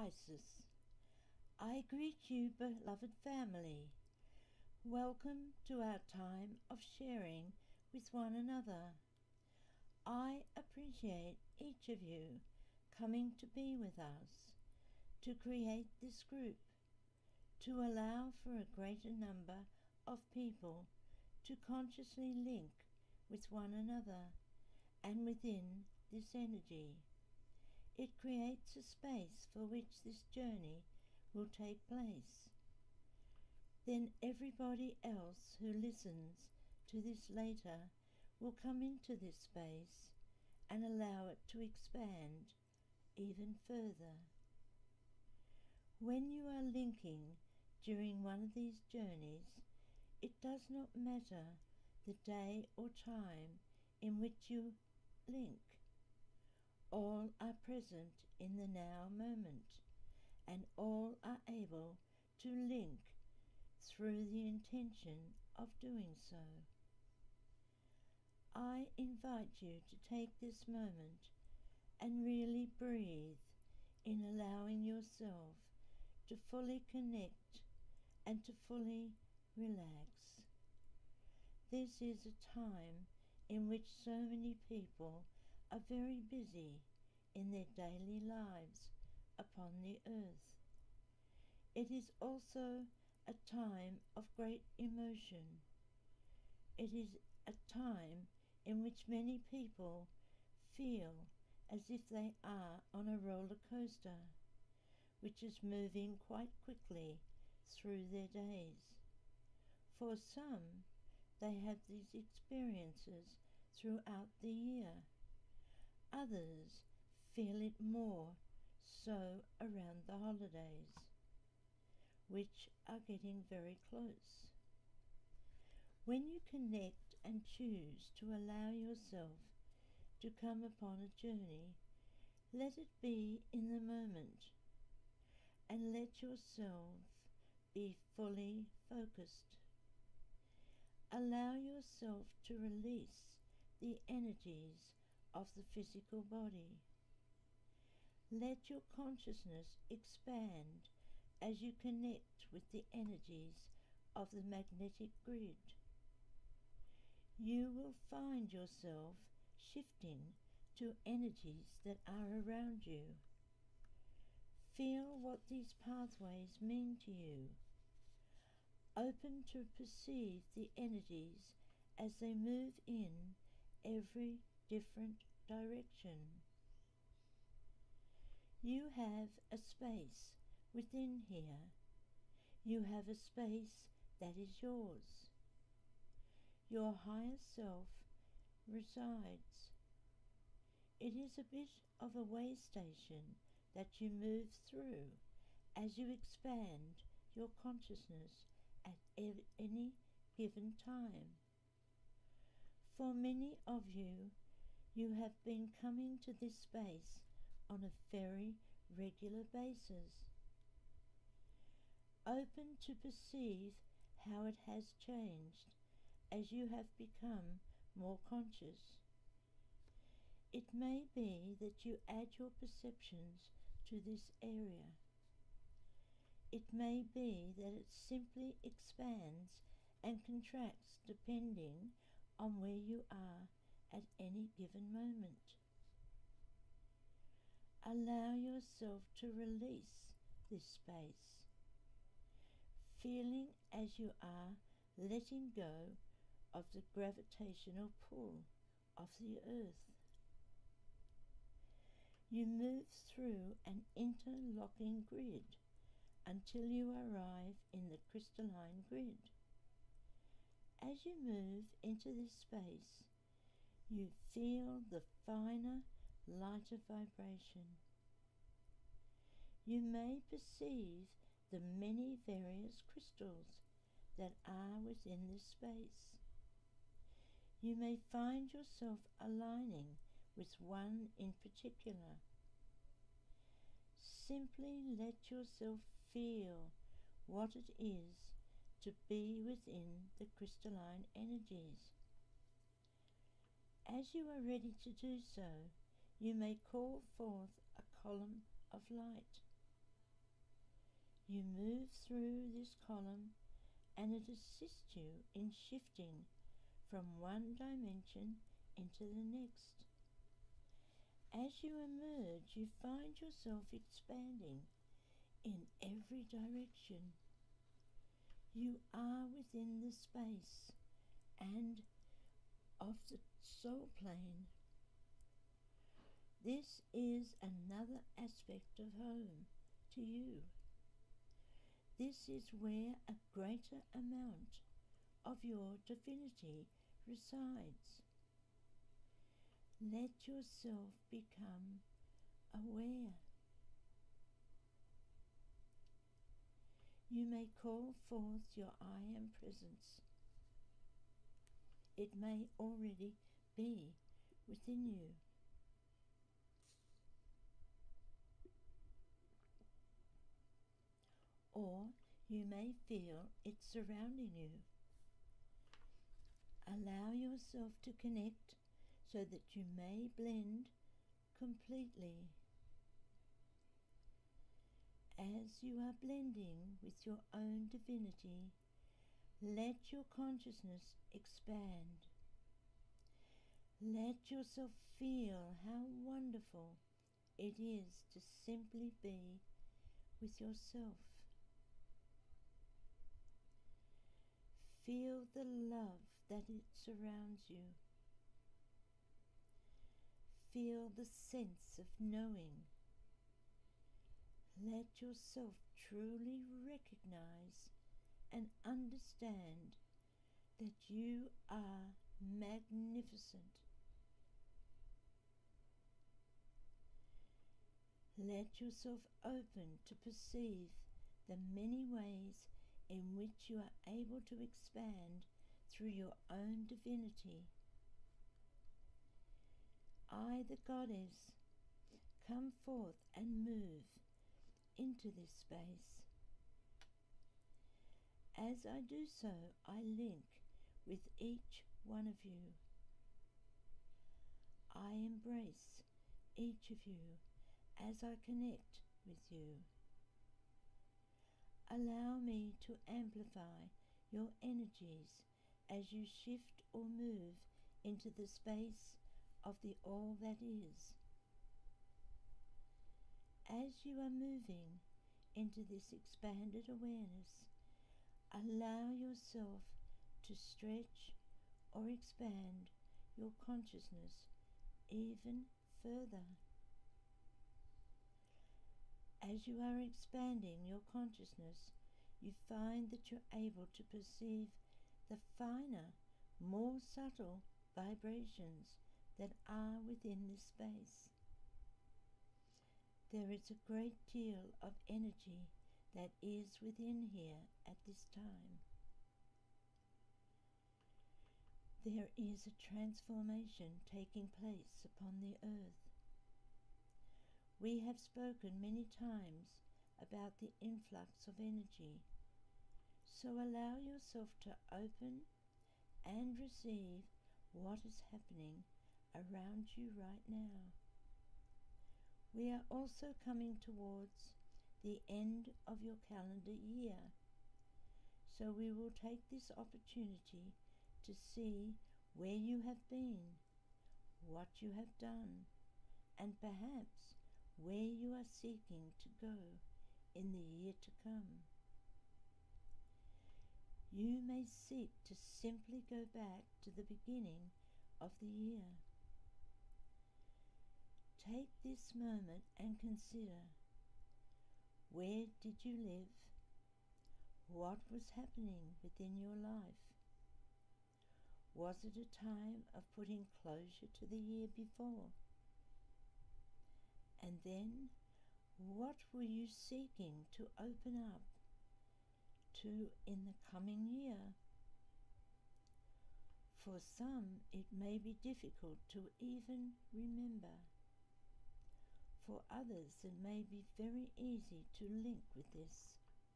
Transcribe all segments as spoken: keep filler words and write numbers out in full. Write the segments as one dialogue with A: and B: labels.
A: crisis. I greet you, beloved family. Welcome to our time of sharing with one another. I appreciate each of you coming to be with us, to create this group, to allow for a greater number of people to consciously link with one another and within this energy. It creates a space for which this journey will take place. Then everybody else who listens to this later will come into this space and allow it to expand even further. When you are linking during one of these journeys, it does not matter the day or time in which you link. All are present in the now moment, and all are able to link through the intention of doing so. I invite you to take this moment and really breathe in allowing yourself to fully connect and to fully relax. This is a time in which so many people are very busy in their daily lives upon the earth. It is also a time of great emotion. It is a time in which many people feel as if they are on a roller coaster, which is moving quite quickly through their days. For some, they have these experiences throughout the year. Others feel it more so around the holidays, which are getting very close. When you connect and choose to allow yourself to come upon a journey, let it be in the moment, and let yourself be fully focused. Allow yourself to release the energies of the physical body. Let your consciousness expand as you connect with the energies of the magnetic grid. You will find yourself shifting to energies that are around you. Feel what these pathways mean to you. Open to perceive the energies as they move in every different direction. You have a space within here. You have a space that is yours. Your higher self resides. It is a bit of a way station that you move through as you expand your consciousness at any given time. For many of you, you have been coming to this space on a very regular basis. Open to perceive how it has changed as you have become more conscious. It may be that you add your perceptions to this area. It may be that it simply expands and contracts depending on where you are at any given moment. Allow yourself to release this space, feeling as you are letting go of the gravitational pull of the earth. You move through an interlocking grid until you arrive in the crystalline grid. As you move into this space, you feel the finer, lighter vibration. You may perceive the many various crystals that are within this space. You may find yourself aligning with one in particular. Simply let yourself feel what it is to be within the crystalline energies. As you are ready to do so, you may call forth a column of light. You move through this column and it assists you in shifting from one dimension into the next. As you emerge, you find yourself expanding in every direction. You are within the space and of the soul plane. This is another aspect of home to you. This is where a greater amount of your divinity resides. Let yourself become aware. You may call forth your I Am presence. It may already be within you. Or you may feel it surrounding you. Allow yourself to connect so that you may blend completely. As you are blending with your own divinity, let your consciousness expand. Let yourself feel how wonderful it is to simply be with yourself. Feel the love that it surrounds you. Feel the sense of knowing. Let yourself truly recognize and understand that you are magnificent. Let yourself open to perceive the many ways in which you are able to expand through your own divinity. I, the Goddess, come forth and move into this space. As I do so, I link with each one of you. I embrace each of you as I connect with you. Allow me to amplify your energies as you shift or move into the space of the all that is. As you are moving into this expanded awareness, allow yourself to stretch or expand your consciousness even further. As you are expanding your consciousness, you find that you're able to perceive the finer, more subtle vibrations that are within this space. There is a great deal of energy that is within here at this time. There is a transformation taking place upon the earth. We have spoken many times about the influx of energy, so allow yourself to open and receive what is happening around you right now. We are also coming towards the end of your calendar year, so we will take this opportunity to see where you have been, what you have done, and perhaps where you are seeking to go in the year to come. You may seek to simply go back to the beginning of the year. Take this moment and consider, where did you live? What was happening within your life? Was it a time of putting closure to the year before? And then, what were you seeking to open up to in the coming year? For some, it may be difficult to even remember. For others, it may be very easy to link with this.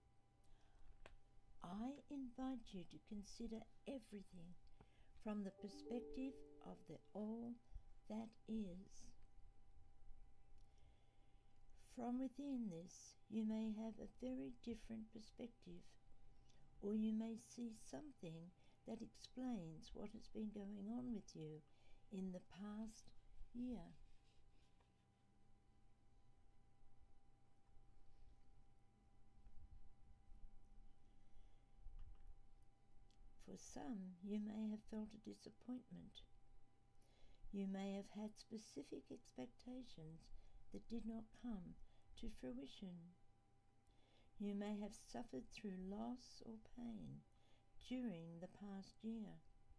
A: I invite you to consider everything from the perspective of the all that is. From within this, you may have a very different perspective, or you may see something that explains what has been going on with you in the past year. For some, you may have felt a disappointment. You may have had specific expectations that did not come to fruition. You may have suffered through loss or pain during the past year.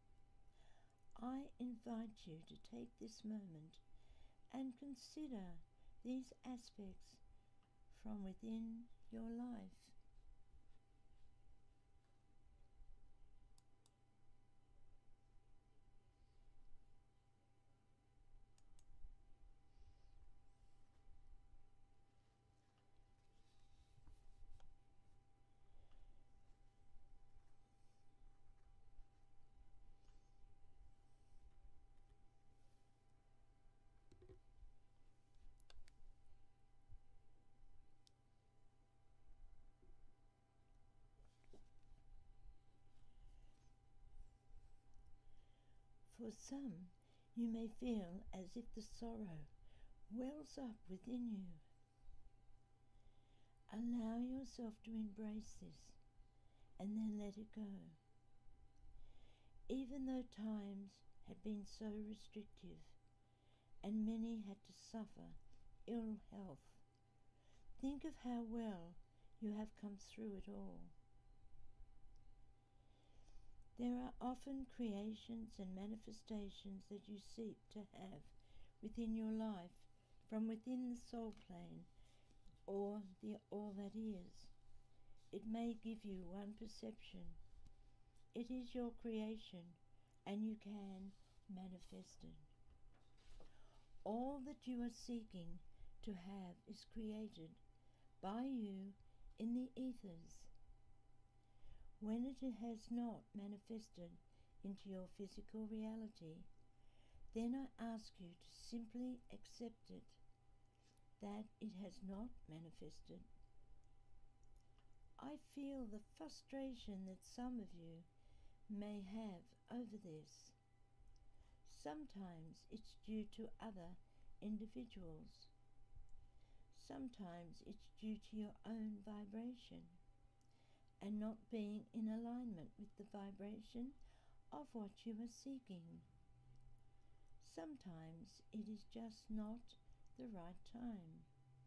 A: I invite you to take this moment and consider these aspects from within your life. For some, you may feel as if the sorrow wells up within you. Allow yourself to embrace this and then let it go. Even though times had been so restrictive and many had to suffer ill health, think of how well you have come through it all. There are often creations and manifestations that you seek to have within your life from within the soul plane or the all that is. It may give you one perception. It is your creation and you can manifest it. All that you are seeking to have is created by you in the ethers. When it has not manifested into your physical reality, then I ask you to simply accept it, that it has not manifested. I feel the frustration that some of you may have over this. Sometimes it's due to other individuals. Sometimes it's due to your own vibration and not being in alignment with the vibration of what you are seeking. Sometimes it is just not the right time.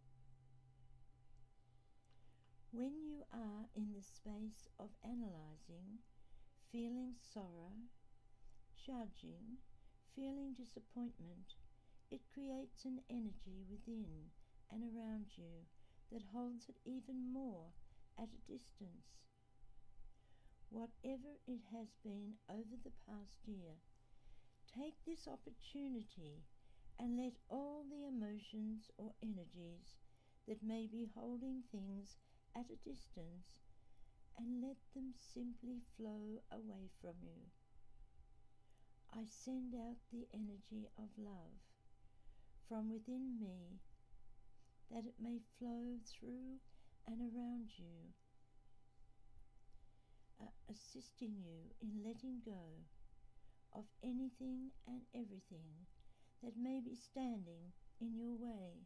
A: When you are in the space of analyzing, feeling sorrow, judging, feeling disappointment, it creates an energy within and around you that holds it even more at a distance. Whatever it has been over the past year, take this opportunity and let all the emotions or energies that may be holding things at a distance and let them simply flow away from you. I send out the energy of love from within me that it may flow through and around you, uh, assisting you in letting go of anything and everything that may be standing in your way.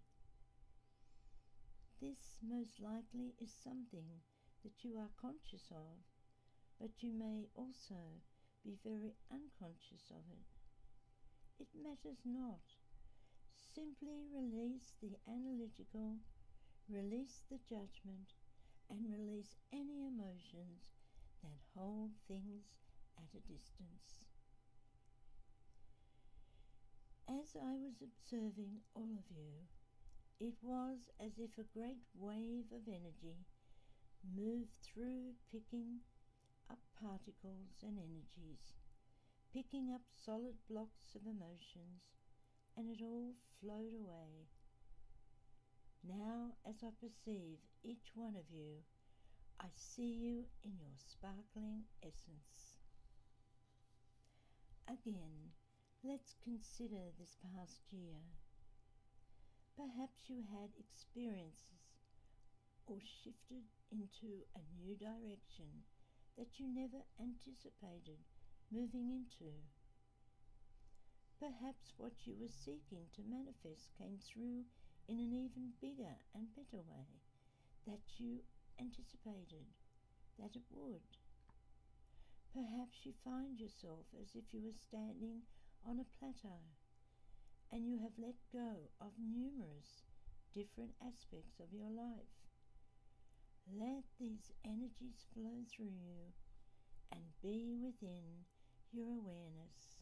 A: This most likely is something that you are conscious of, but you may also be very unconscious of it. It matters not. Simply release the analytical, release the judgment, and release any emotions that hold things at a distance. As I was observing all of you, it was as if a great wave of energy moved through, picking up particles and energies, picking up solid blocks of emotions, and it all flowed away. Now, as I perceive each one of you, I see you in your sparkling essence. Again, let's consider this past year. Perhaps you had experiences or shifted into a new direction that you never anticipated moving into. Perhaps what you were seeking to manifest came through in an even bigger and better way that you anticipated that it would. Perhaps you find yourself as if you were standing on a plateau and you have let go of numerous different aspects of your life. Let these energies flow through you and be within your awareness.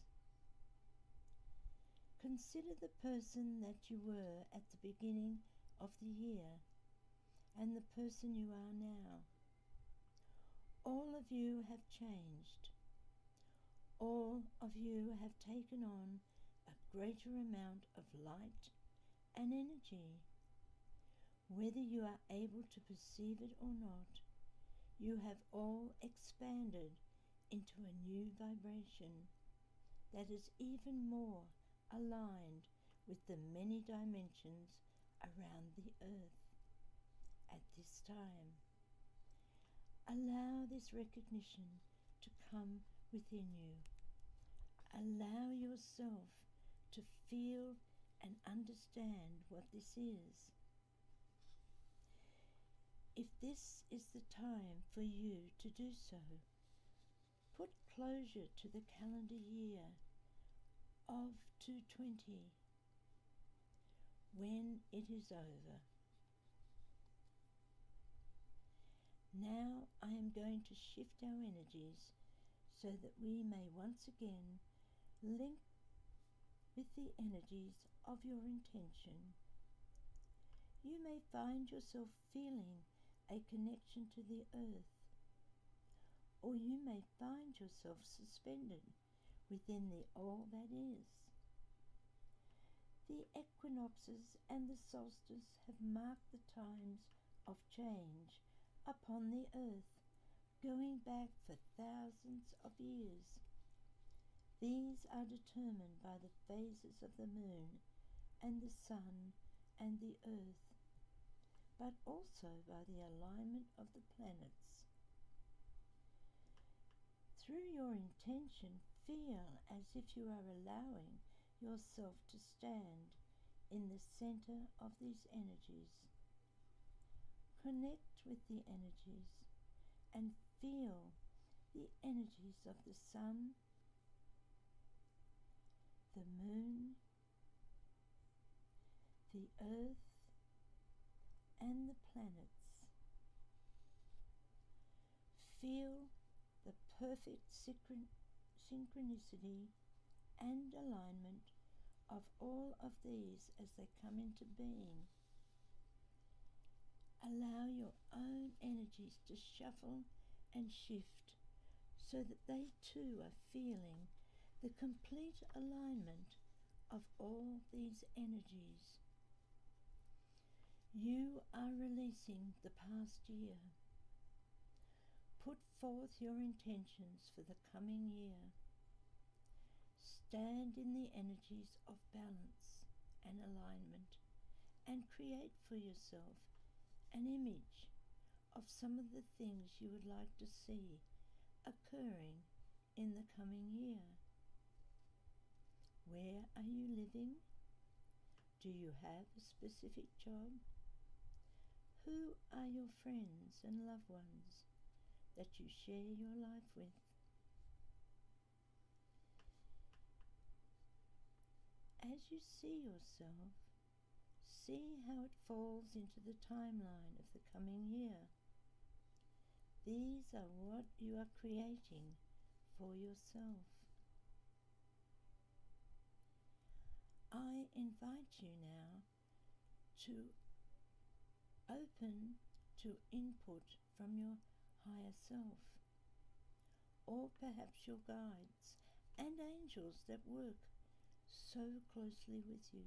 A: Consider the person that you were at the beginning of the year and the person you are now. All of you have changed. All of you have taken on a greater amount of light and energy. Whether you are able to perceive it or not, you have all expanded into a new vibration that is even more aligned with the many dimensions around the earth at this time. Allow this recognition to come within you. Allow yourself to feel and understand what this is. If this is the time for you to do so, put closure to the calendar year of two twenty when it is over. Now I am going to shift our energies so that we may once again link with the energies of your intention. You may find yourself feeling a connection to the earth, or you may find yourself suspended within the all that is. The equinoxes and the solstice have marked the times of change upon the earth, going back for thousands of years. These are determined by the phases of the moon and the sun and the earth, but also by the alignment of the planets. Through your intention, feel as if you are allowing yourself to stand in the center of these energies. Connect with the energies and feel the energies of the sun, the moon, the earth, and the planets. Feel the perfect synchron- synchronicity and alignment of all of these as they come into being. Allow your own energies to shuffle and shift so that they too are feeling the complete alignment of all these energies. You are releasing the past year. Put forth your intentions for the coming year. Stand in the energies of balance and alignment and create for yourself an image of some of the things you would like to see occurring in the coming year. Where are you living? Do you have a specific job? Who are your friends and loved ones that you share your life with? As you see yourself, see how it falls into the timeline of the coming year. These are what you are creating for yourself. I invite you now to open to input from your higher self, or perhaps your guides and angels that work so closely with you.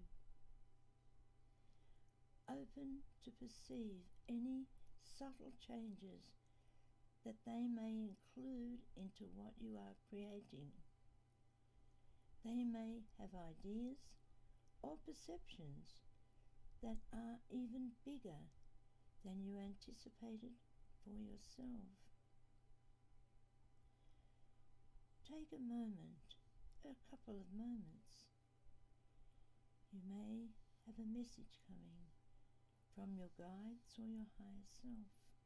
A: Open to perceive any subtle changes that they may include into what you are creating. They may have ideas or perceptions that are even bigger than you anticipated for yourself. Take a moment, a couple of moments. You may have a message coming from your guides or your higher self.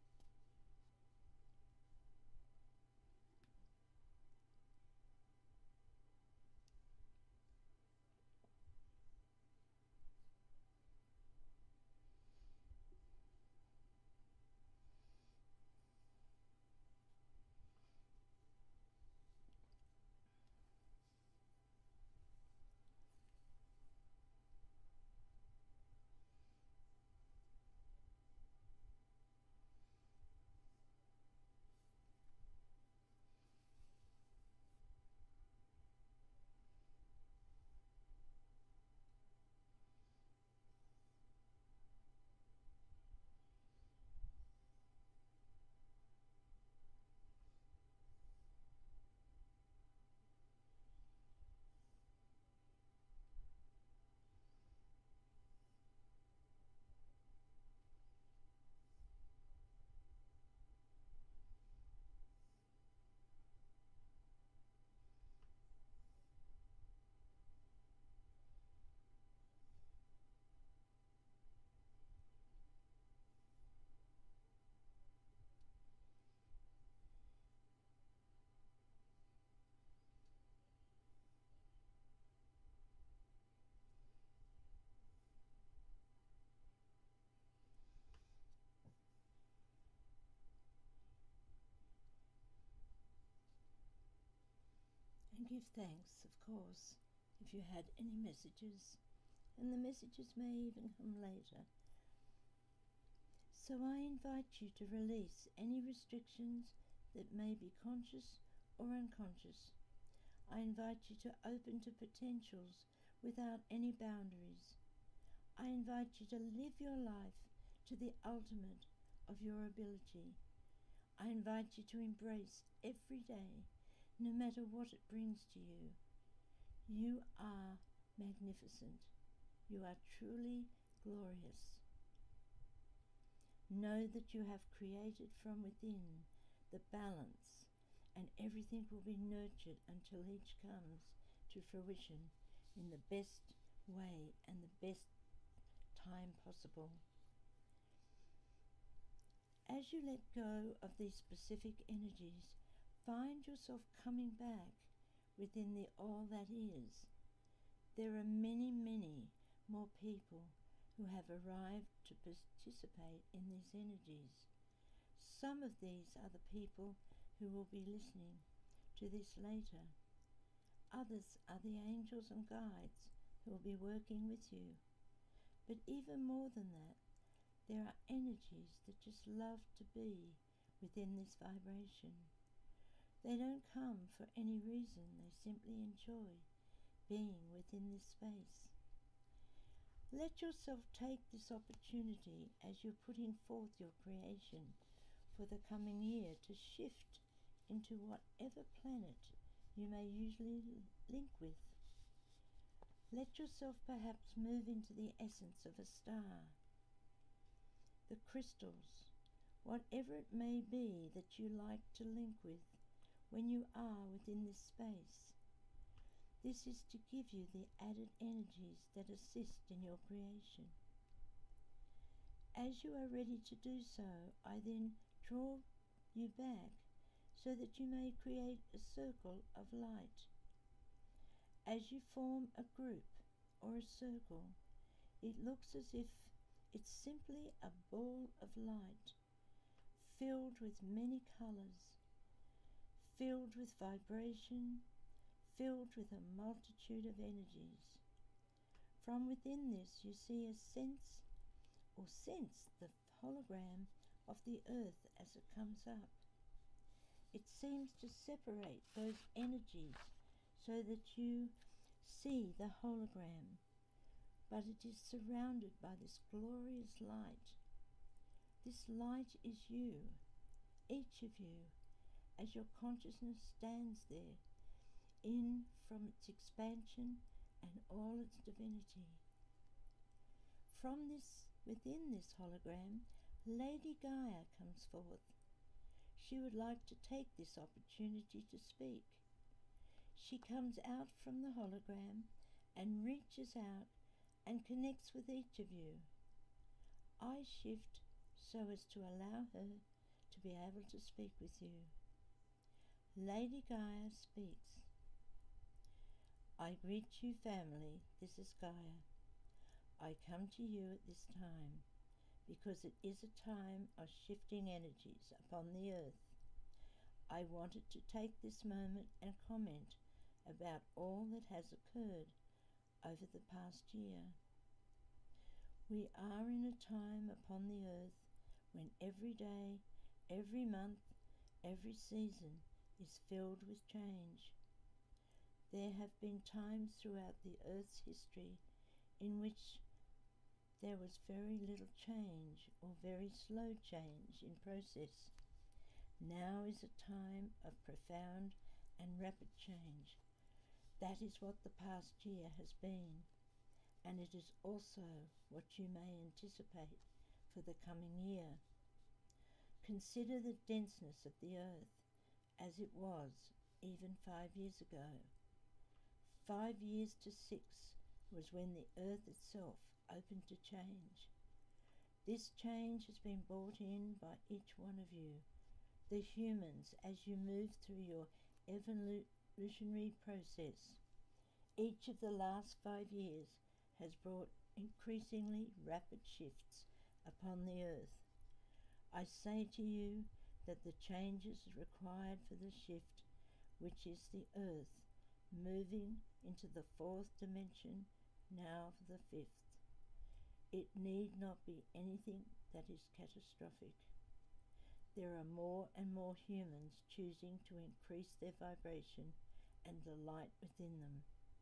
A: And give thanks, of course, if you had any messages, and the messages may even come later. So I invite you to release any restrictions that may be conscious or unconscious. I invite you to open to potentials without any boundaries. I invite you to live your life to the ultimate of your ability. I invite you to embrace every day, no matter what it brings to you. You are magnificent. You are truly glorious. Know that you have created from within the balance, and everything will be nurtured until each comes to fruition in the best way and the best time possible. As you let go of these specific energies, find yourself coming back within the all that is. There are many, many more people who have arrived to participate in these energies. Some of these are the people who will be listening to this later. Others are the angels and guides who will be working with you. But even more than that, there are energies that just love to be within this vibration. They don't come for any reason, they simply enjoy being within this space. Let yourself take this opportunity as you're putting forth your creation for the coming year to shift into whatever planet you may usually link with. Let yourself perhaps move into the essence of a star, the crystals, whatever it may be that you like to link with when you are within this space. This is to give you the added energies that assist in your creation. As you are ready to do so, I then draw you back so that you may create a circle of light. As you form a group or a circle, it looks as if it's simply a ball of light, filled with many colors, filled with vibration, filled with a multitude of energies. From within this you see a sense or sense the hologram of the earth as it comes up. It seems to separate those energies so that you see the hologram, but it is surrounded by this glorious light. This light is you, each of you, as your consciousness stands there, in from its expansion and all its divinity. from this, within this hologram, Lady Gaia comes forth. She would like to take this opportunity to speak. She comes out from the hologram and reaches out and connects with each of you. I shift so as to allow her to be able to speak with you. Lady Gaia speaks. I greet you, family. This is Gaia. I come to you at this time because it is a time of shifting energies upon the earth. I wanted to take this moment and comment about all that has occurred over the past year. We are in a time upon the earth when every day, every month, every season is filled with change. There have been times throughout the earth's history in which there was very little change or very slow change in process. Now is a time of profound and rapid change. That is what the past year has been, and it is also what you may anticipate for the coming year. Consider the denseness of the earth as it was even five years ago. Five years to six was when the earth itself opened to change. This change has been brought in by each one of you, the humans, as you move through your evolutionary process. Each of the last five years has brought increasingly rapid shifts upon the earth. I say to you that the changes required for the shift, which is the earth, moving into the fourth dimension, now for the fifth. It need not be anything that is catastrophic. There are more and more humans choosing to increase their vibration and the light within them.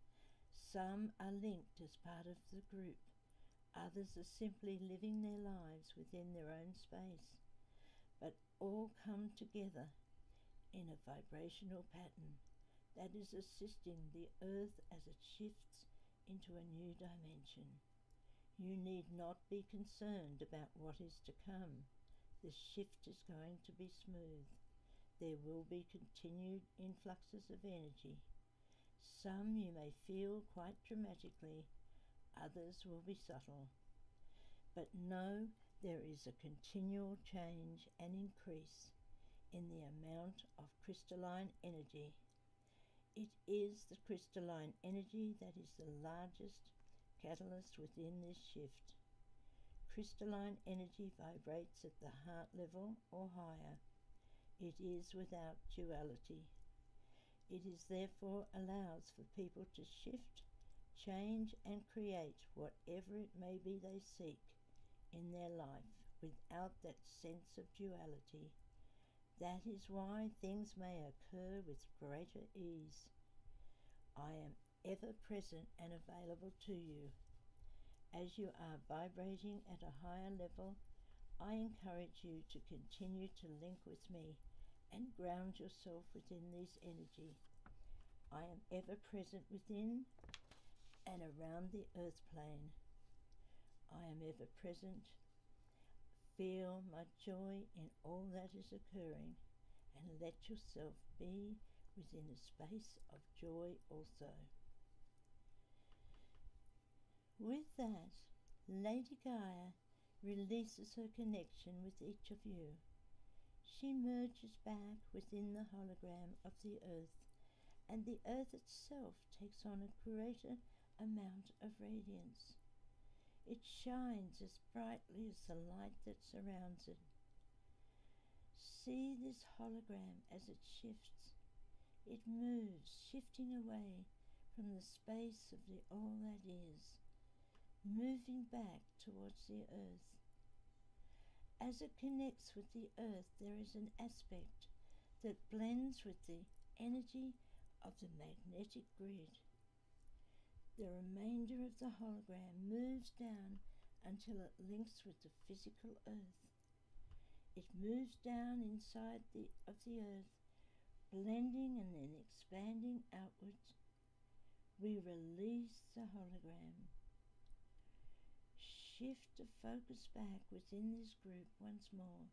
A: Some are linked as part of the group. Others are simply living their lives within their own space, but all come together in a vibrational pattern that is assisting the earth as it shifts into a new dimension. You need not be concerned about what is to come. The shift is going to be smooth. There will be continued influxes of energy. Some you may feel quite dramatically, others will be subtle. But know there is a continual change and increase in the amount of crystalline energy. It is the crystalline energy that is the largest catalyst within this shift. Crystalline energy vibrates at the heart level or higher. It is without duality. It is therefore allows for people to shift, change and create whatever it may be they seek in their life without that sense of duality. That is why things may occur with greater ease. I am ever present and available to you. As you are vibrating at a higher level, I encourage you to continue to link with me and ground yourself within this energy. I am ever present within and around the earth plane. I am ever present. Feel my joy in all that is occurring and let yourself be within a space of joy also. With that, Lady Gaia releases her connection with each of you. She merges back within the hologram of the earth, and the earth itself takes on a greater amount of radiance. It shines as brightly as the light that surrounds it. See this hologram as it shifts. It moves, shifting away from the space of the all that is, moving back towards the earth. As it connects with the earth, there is an aspect that blends with the energy of the magnetic grid. The remainder of the hologram moves down until it links with the physical earth. It moves down inside the, of the earth, blending and then expanding outwards. We release the hologram. shift the focus back within this group once more.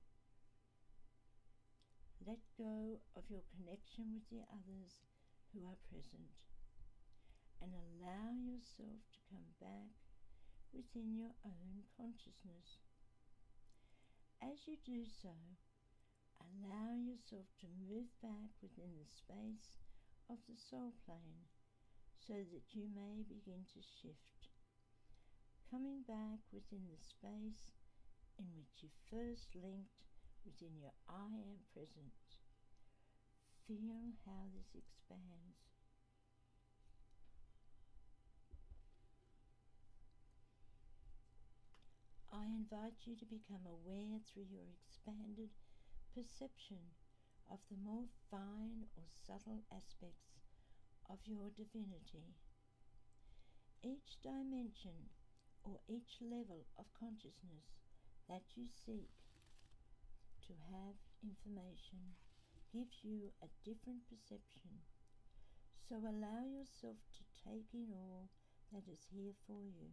A: Let go of your connection with the others who are present and allow yourself to come back within your own consciousness. As you do so, allow yourself to move back within the space of the soul plane so that you may begin to shift, coming back within the space in which you first linked within your I am presence. Feel how this expands. I invite you to become aware through your expanded perception of the more fine or subtle aspects of your divinity. Each dimension or each level of consciousness that you seek to have information gives you a different perception. So allow yourself to take in all that is here for you.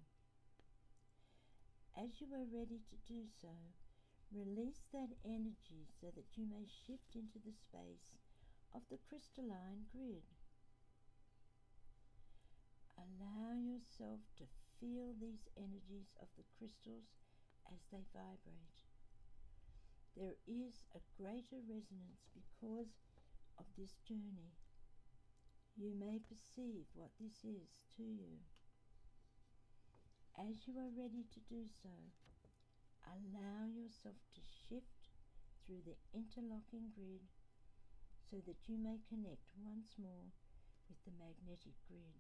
A: As you are ready to do so, release that energy so that you may shift into the space of the crystalline grid. Allow yourself to feel these energies of the crystals as they vibrate. There is a greater resonance because of this journey. You may perceive what this is to you. As you are ready to do so, allow yourself to shift through the interlocking grid so that you may connect once more with the magnetic grid.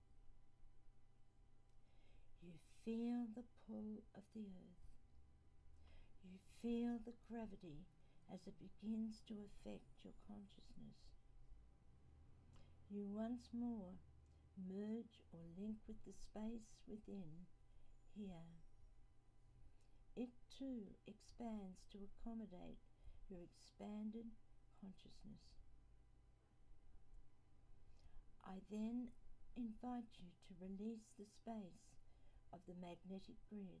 A: You feel the pull of the earth. You feel the gravity as it begins to affect your consciousness. You once more merge or link with the space within here. It too expands to accommodate your expanded consciousness. I then invite you to release the space of the magnetic grid.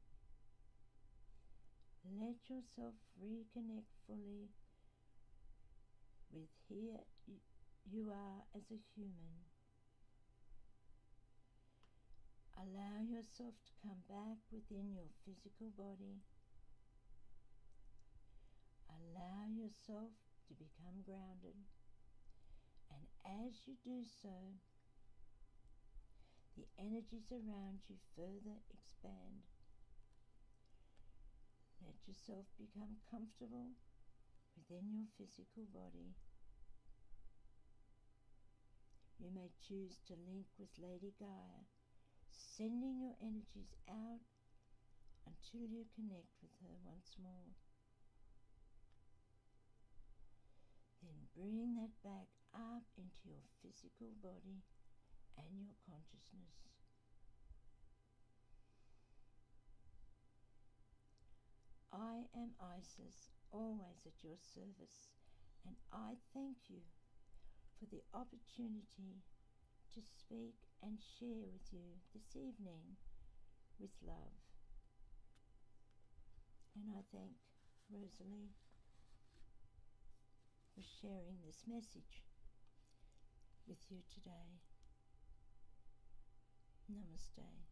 A: Let yourself reconnect fully with here you are as a human. Allow yourself to come back within your physical body. Allow yourself to become grounded. And as you do so, the energies around you further expand. Let yourself become comfortable within your physical body. You may choose to link with Lady Gaia, sending your energies out until you connect with her once more. Then bring that back up into your physical body and your consciousness. I am Isis, always at your service, and I thank you for the opportunity to speak and share with you this evening with love. And I thank Rosalie for sharing this message with you today. Namaste.